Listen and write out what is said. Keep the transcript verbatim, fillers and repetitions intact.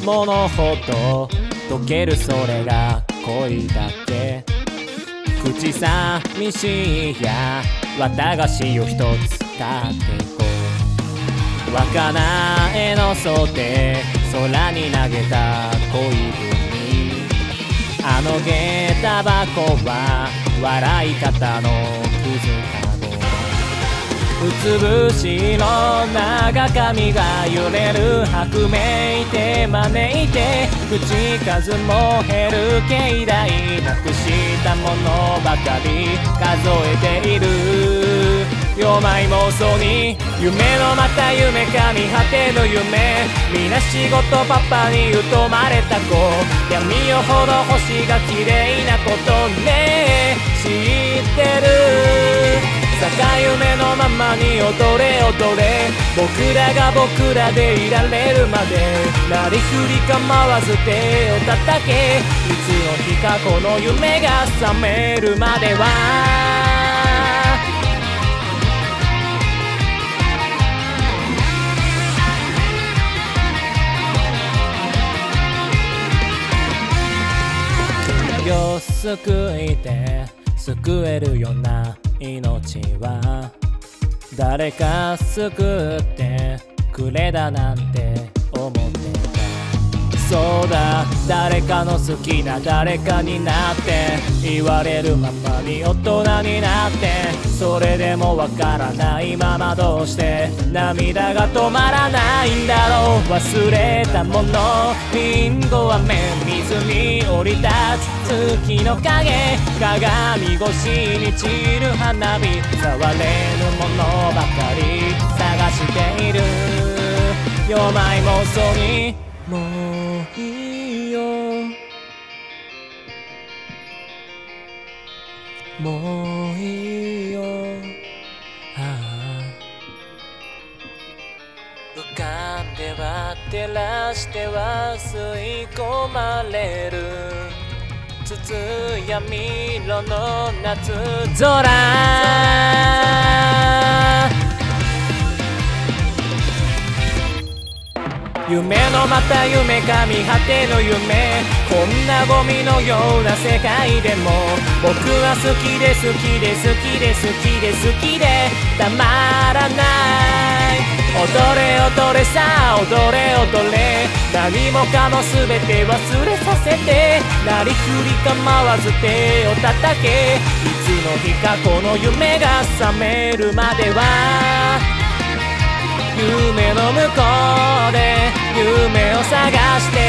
ものほど溶けるそれが恋だけ。口寂しいや綿菓子を一つ買っていこう。若菜の袖空に投げた恋文、あの下駄箱は笑い方のクズかご。うつぶしの長髪が揺れる白明で招いて、口数も減る境内なくしたものばかり数えている。よまい妄想に夢のまた夢か見果てぬ夢、みな仕事パパに疎まれた子、闇夜ほど星が綺麗なことね知ってる。坂夢のままに踊れ踊れ、僕らが僕らでいられるまでなりふり構わず手を叩け。いつの日かこの夢が覚めるまでは君を救いて救えるような命は誰か救ってくれだなんて思ってた。そうだ誰かの好きな誰かになって言われるままに大人になって、それでもわからないままどうして涙が止まらないんだろう。忘れたものリンゴ飴水に降り立つ月の影、鏡越しに散る花火触れぬものばかり探している。よまい妄想にもういいよもういいよ、ああ浮かんでは照らしては吸い込まれる筒闇色の夏空。夢のまた夢か見果ての夢、こんなゴミのような世界でも僕は好きで好きで好きで好きで好きでたまらない。踊れ踊れさあ踊れ踊れ、何もかも全て忘れさせてなりふり構わず手を叩け。いつの日かこの夢が覚めるまでは夢の向こうで夢を探して